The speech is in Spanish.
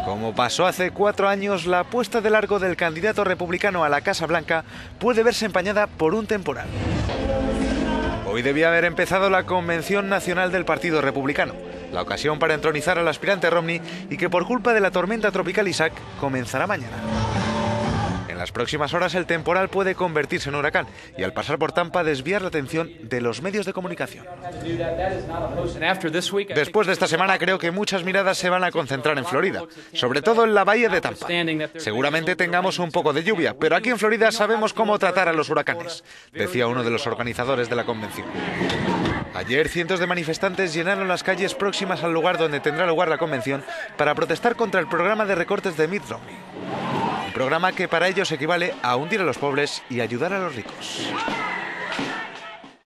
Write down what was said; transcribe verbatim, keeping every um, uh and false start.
Como pasó hace cuatro años, la puesta de largo del candidato republicano a la Casa Blanca puede verse empañada por un temporal. Hoy debía haber empezado la Convención Nacional del Partido Republicano, la ocasión para entronizar al aspirante Romney y que por culpa de la tormenta tropical Isaac comenzará mañana. En las próximas horas el temporal puede convertirse en huracán y al pasar por Tampa desviar la atención de los medios de comunicación. Después de esta semana creo que muchas miradas se van a concentrar en Florida, sobre todo en la bahía de Tampa. Seguramente tengamos un poco de lluvia, pero aquí en Florida sabemos cómo tratar a los huracanes, decía uno de los organizadores de la convención. Ayer cientos de manifestantes llenaron las calles próximas al lugar donde tendrá lugar la convención para protestar contra el programa de recortes de Mitt Romney. Un programa que para ellos equivale a hundir a los pobres y ayudar a los ricos.